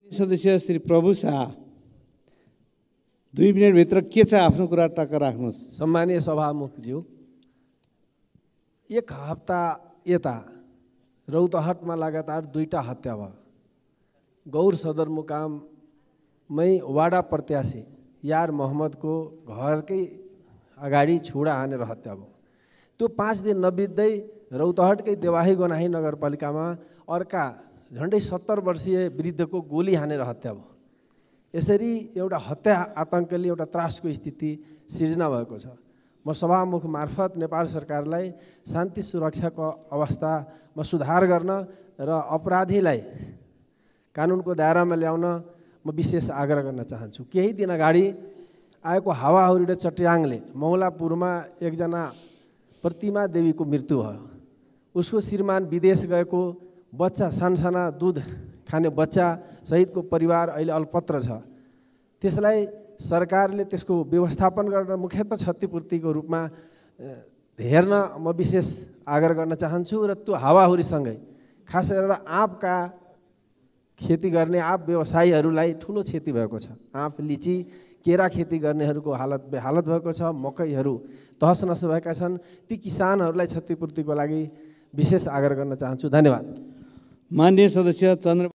सदस्य श्री प्रभु शाह 2 मिनेटभित्र के छ आफ्नो कुरा टक्क राख्नुहोस्। सम्मानीय सभामुखज्यू, 1 हप्ता यता रौतहटमा लगातार 2टा हत्या भयो। गौर सदरमुकाममै वाडा प्रत्याशी यार मोहम्मदको घरकै अगाडि छुडा हानेर हत्या भयो। त्यो 5 दिन नबित्दै रौतहटकै देवाही गनाही नगरपालिकामा अर्का झन्डै 70 वर्षीय वृद्धको गोली हानेर हत्या भयो। यसरी एउटा हत्या आतङ्कले एउटा त्रासको स्थिति सिर्जना भएको छ। म सभामुख मार्फत नेपाल सरकारलाई शान्ति सुरक्षाको अवस्थामा सुधार गर्न र अपराधीलाई कानुनको दायरामा ल्याउन म विशेष आग्रह गर्न चाहन्छु। केही दिन अगाडि आएको हावाहुरी र चट्याङले मौलापुरमा एकजना प्रतिमा देवीको मृत्यु भयो। उसको श्रीमान विदेश गएको, बच्चा सानसाना दुध खाने बच्चा सहितको परिवार अहिले अल्पत्र छ। त्यसलाई सरकारले त्यसको व्यवस्थापन गरेर मुख्यतः क्षतिपूर्तिको रूपमा हेर्न म विशेष आग्रह गर्न चाहन्छु। र त्यो हावाहुरीसँगै खास गरेर आँपका खेती गर्ने आँप व्यवसायीहरूलाई ठुलो क्षति भएको छ। आँप, लिची, केरा खेती गर्नेहरूको हालत भएको छ। मकैहरू तहस नहस भएका छन्। ती किसानहरूलाई क्षतिपूर्तिको लागि विशेष आग्रह गर्न चाहन्छु। धन्यवाद। माननीय सदस्य चन्द्र